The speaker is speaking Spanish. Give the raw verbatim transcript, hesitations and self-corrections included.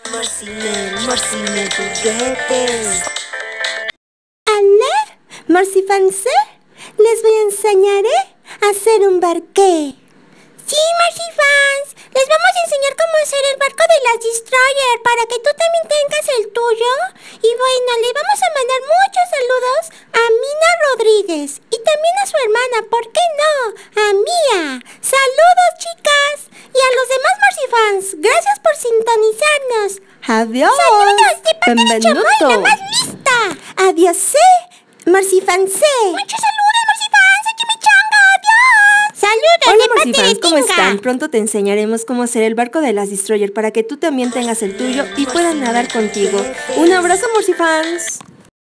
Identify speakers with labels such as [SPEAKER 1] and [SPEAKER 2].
[SPEAKER 1] Morcine, Morcine juguetes.
[SPEAKER 2] ¿Ale? ¿Morcifancé? Les voy a enseñar ¿eh? a hacer un barqué. Sí, Morcifans, les vamos a enseñar cómo hacer el barco de las Destroyer para que tú también tengas el tuyo. Y bueno, le vamos a mandar muchos saludos a Mina Rodríguez y también a su hermana, ¿por qué no? A Mía. Saludos, chicas. Y a los demás Morcifans, gracias por sintonizarnos.
[SPEAKER 1] Adiós.
[SPEAKER 2] Saludos de parte de Chamoy, la más lista. Adiós, Morcifancé. Muchos saludos, Morcifans. Chimichanga, adiós. Saludos.
[SPEAKER 1] Hola,
[SPEAKER 2] de parte
[SPEAKER 1] Morcifans,
[SPEAKER 2] de
[SPEAKER 1] ¿cómo
[SPEAKER 2] Tinga.
[SPEAKER 1] están? Pronto te enseñaremos cómo hacer el barco de las Destroyer para que tú también tengas el tuyo y puedan nadar contigo. Un abrazo, Morcifans.